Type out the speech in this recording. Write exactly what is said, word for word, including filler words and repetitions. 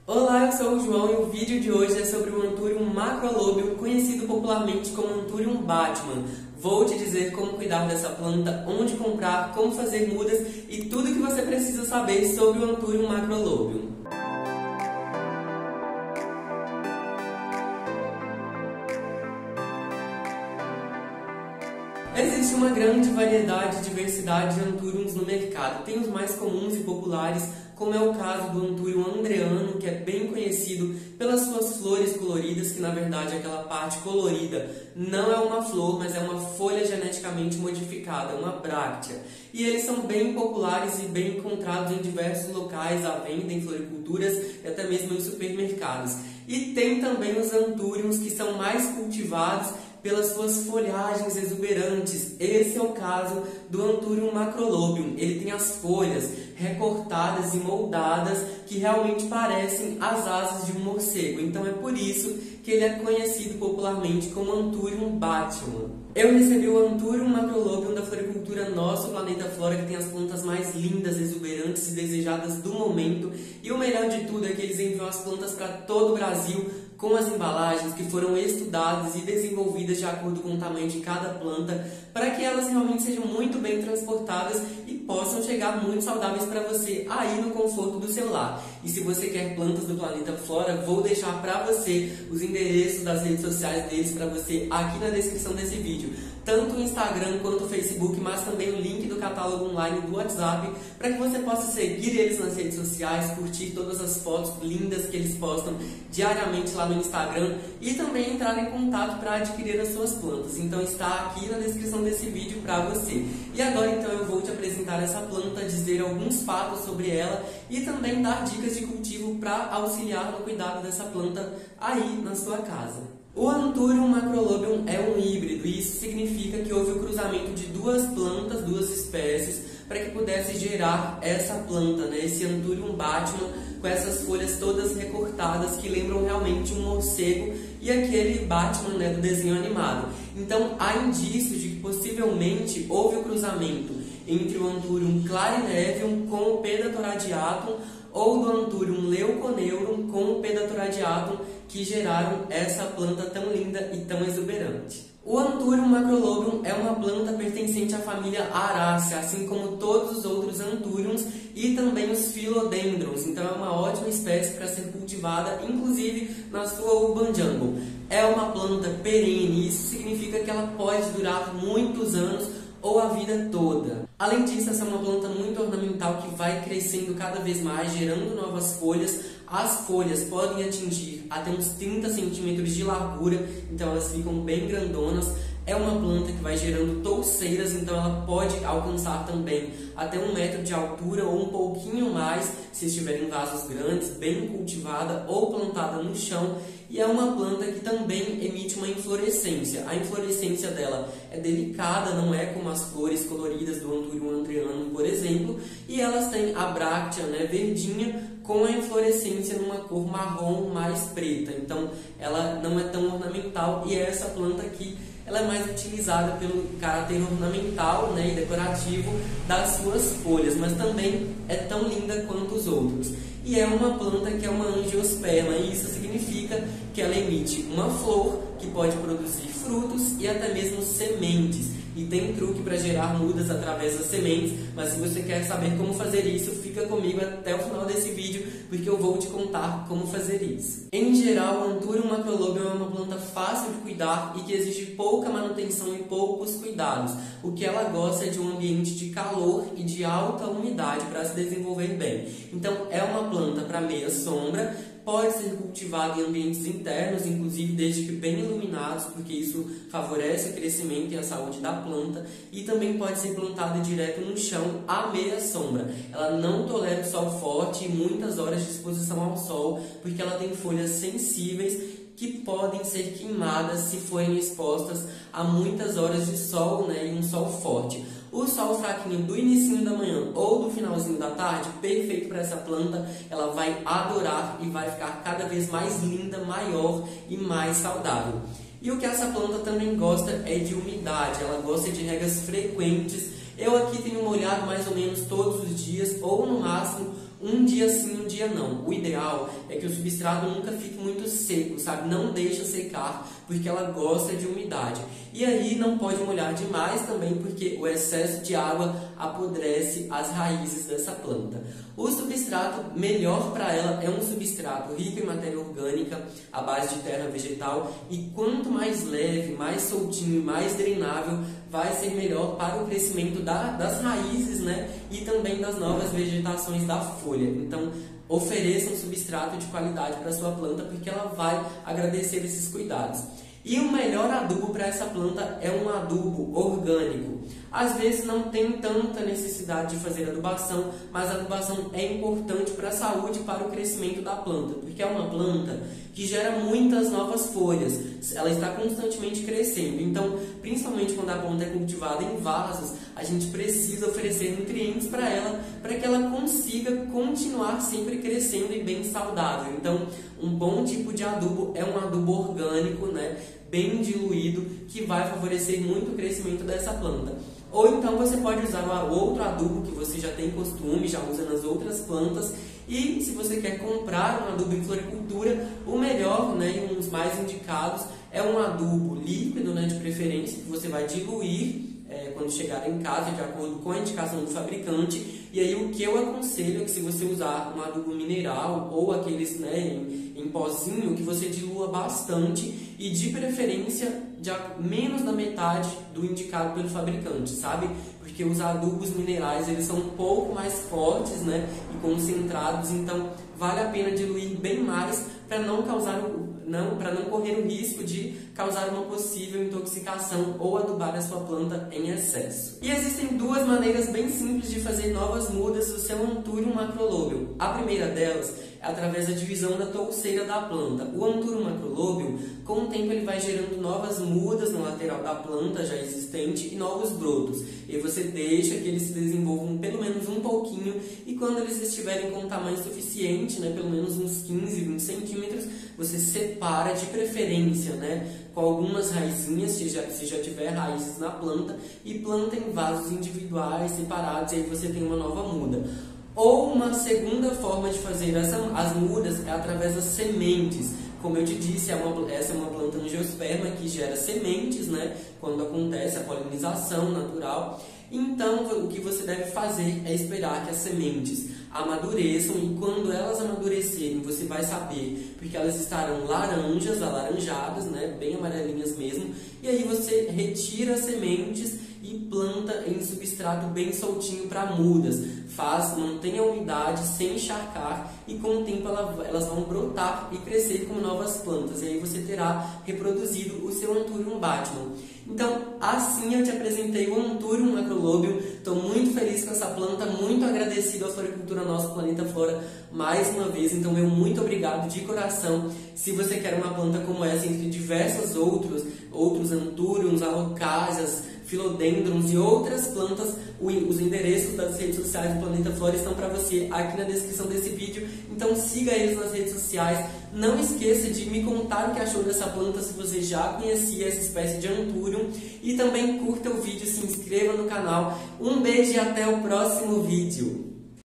Olá, eu sou o João e o vídeo de hoje é sobre o Anthurium Macrolobium, conhecido popularmente como Antúrio Batman. Vou te dizer como cuidar dessa planta, onde comprar, como fazer mudas e tudo que você precisa saber sobre o Anthurium Macrolobium. Existe uma grande variedade e diversidade de Anthuriums no mercado. Tem os mais comuns e populares, como é o caso do Anthurium andreano, que é bem conhecido pelas suas flores coloridas, que na verdade aquela parte colorida não é uma flor, mas é uma folha geneticamente modificada, uma bráctea. E eles são bem populares e bem encontrados em diversos locais à venda, em floriculturas e até mesmo em supermercados. E tem também os Anthuriums que são mais cultivados pelas suas folhagens exuberantes. Esse é o caso do Anthurium Macrolobium. Ele tem as folhas recortadas e moldadas que realmente parecem as asas de um morcego. Então é por isso que ele é conhecido popularmente como Anthurium Batman. Eu recebi o Anthurium Macrolobium da Floricultura Nosso Planeta Flora, que tem as plantas mais lindas, exuberantes e desejadas do momento. E o melhor de tudo é que eles enviam as plantas para todo o Brasil, com as embalagens que foram estudadas e desenvolvidas de acordo com o tamanho de cada planta, para que elas realmente sejam muito bem transportadas e possam chegar muito saudáveis para você aí no conforto do seu lar. E se você quer plantas do Planeta Flora, vou deixar para você os endereços das redes sociais deles para você aqui na descrição desse vídeo. Tanto o Instagram quanto o Facebook, mas também o link do catálogo online do WhatsApp, para que você possa seguir eles nas redes sociais, curtir todas as fotos lindas que eles postam diariamente lá no Instagram e também entrar em contato para adquirir as suas plantas. Então está aqui na descrição desse vídeo para você. E agora então eu vou te apresentar essa planta, dizer alguns fatos sobre ela e também dar dicas de cultivo para auxiliar no cuidado dessa planta aí na sua casa. O Anthurium Macrolobium é um híbrido e isso significa que houve o cruzamento de duas plantas, duas espécies, para que pudesse gerar essa planta, né? Esse Anthurium Batman, com essas folhas todas recortadas que lembram realmente um morcego e aquele Batman, né, do desenho animado. Então há indícios de que possivelmente houve o cruzamento entre o Anthurium clarinevium com o Pedatoradiatum ou do Anthurium leuconeurum com o Pedatoradiatum, que geraram essa planta tão linda e tão exuberante. O Anthurium Macrolobium é uma planta pertencente à família Arácea, assim como todos os outros Anthuriums e também os Philodendrons. Então é uma ótima espécie para ser cultivada, inclusive na sua urban jungle. É uma planta perene e isso significa que ela pode durar muitos anos ou a vida toda. Além disso, essa é uma planta muito ornamental que vai crescendo cada vez mais, gerando novas folhas. As folhas podem atingir até uns trinta centímetros de largura, então elas ficam bem grandonas. É uma planta que vai gerando touceiras, então ela pode alcançar também até um metro de altura ou um pouquinho mais, se estiver em vasos grandes, bem cultivada ou plantada no chão. E é uma planta que também emite uma inflorescência. A inflorescência dela é delicada, não é como as flores coloridas do Anthurium andreano, por exemplo, e elas têm a bráctea, né, verdinha, com a inflorescência numa cor marrom mais preta. Então ela não é tão ornamental e essa planta aqui ela é mais utilizada pelo caráter ornamental, né, e decorativo das suas folhas, mas também é tão linda quanto os outros. E é uma planta que é uma angiosperma, e isso significa que ela emite uma flor que pode produzir frutos e até mesmo sementes. E tem truque para gerar mudas através das sementes, mas se você quer saber como fazer isso, fica comigo até o final desse vídeo, porque eu vou te contar como fazer isso. Em geral, o Anthurium Macrolobium é uma planta fácil de cuidar e que exige pouca manutenção e poucos cuidados. O que ela gosta é de um ambiente de calor e de alta umidade para se desenvolver bem. Então é uma planta para meia sombra, pode ser cultivado em ambientes internos, inclusive desde que bem iluminados, porque isso favorece o crescimento e a saúde da planta, e também pode ser plantada direto no chão à meia sombra. Ela não tolera o sol forte e muitas horas de exposição ao sol, porque ela tem folhas sensíveis que podem ser queimadas se forem expostas a muitas horas de sol, né, e um sol forte. O sol fraquinho do início da manhã ou do finalzinho da tarde, perfeito para essa planta, ela vai adorar e vai ficar cada vez mais linda, maior e mais saudável. E o que essa planta também gosta é de umidade, ela gosta de regas frequentes. Eu aqui tenho molhado mais ou menos todos os dias, ou no máximo um dia sim, um dia não. O ideal é que o substrato nunca fique muito seco, sabe? Não deixa secar, porque ela gosta de umidade. E aí não pode molhar demais também, porque o excesso de água apodrece as raízes dessa planta. O substrato melhor para ela é um substrato rico em matéria orgânica, à base de terra vegetal, e quanto mais leve, mais soltinho e mais drenável, vai ser melhor para o crescimento da, das raízes, né? E também das novas vegetações da folha. Então, ofereça um substrato de qualidade para a sua planta, porque ela vai agradecer esses cuidados. E o melhor adubo para essa planta é um adubo orgânico. Às vezes não tem tanta necessidade de fazer adubação, mas a adubação é importante para a saúde e para o crescimento da planta, porque é uma planta que gera muitas novas folhas, ela está constantemente crescendo. Então, principalmente quando a planta é cultivada em vasos, a gente precisa oferecer nutrientes para ela, para que ela consiga continuar sempre crescendo e bem saudável. Então, um bom tipo de adubo é um adubo orgânico, né? Bem diluído, que vai favorecer muito o crescimento dessa planta. Ou então você pode usar um outro adubo que você já tem costume, já usa nas outras plantas. E se você quer comprar um adubo em floricultura, o melhor, né, e um dos mais indicados é um adubo líquido, né, de preferência, que você vai diluir é, quando chegar em casa, de acordo com a indicação do fabricante. E aí o que eu aconselho é que, se você usar um adubo mineral ou aqueles, né, em, em pozinho, que você dilua bastante e de preferência de menos da metade do indicado pelo fabricante, sabe? Porque os adubos minerais, eles são um pouco mais fortes, né, e concentrados, então vale a pena diluir bem mais para não causar não, para não correr o risco de causar uma possível intoxicação ou adubar a sua planta em excesso. E existem duas maneiras bem simples de fazer novas mudas do seu Anthurium Macrolobium. A primeira delas é através da divisão da touceira da planta. O Anthurium Macrolobium, com o tempo, ele vai gerando novas mudas na lateral da planta já existente e novos brotos. E você deixa que eles se desenvolvam pelo menos um pouquinho, e quando eles estiverem com um tamanho suficiente, né, pelo menos uns quinze, vinte centímetros, você separa de preferência, né, com algumas raizinhas, se já, se já tiver raízes na planta, e planta em vasos individuais, separados, e aí você tem uma nova muda. Ou uma segunda forma de fazer essa, as mudas é através das sementes. Como eu te disse, é uma, essa é uma planta angiosperma que gera sementes, né, quando acontece a polinização natural. Então, o que você deve fazer é esperar que as sementes amadureçam, e quando elas amadurecerem, você vai saber, porque elas estarão laranjas, alaranjadas, né, bem amarelinhas mesmo, e aí você retira as sementes e planta em substrato bem soltinho para mudas. Faz, mantenha a umidade sem encharcar, e com o tempo ela, elas vão brotar e crescer como novas plantas, e aí você terá reproduzido o seu Antúrio Batman. Então, assim eu te apresentei o Anthurium Macrolobium. Estou muito feliz com essa planta, muito agradecido à Floricultura Nosso Planeta Flora mais uma vez. Então, meu muito obrigado de coração. Se você quer uma planta como essa, entre diversos outros, outros Anthuriums, alocásias, filodendrons e outras plantas, os endereços das redes sociais do Planeta Flora estão para você aqui na descrição desse vídeo. Então siga eles nas redes sociais. Não esqueça de me contar o que achou dessa planta, se você já conhecia essa espécie de Anthurium. E também curta o vídeo, se inscreva no canal. Um beijo e até o próximo vídeo.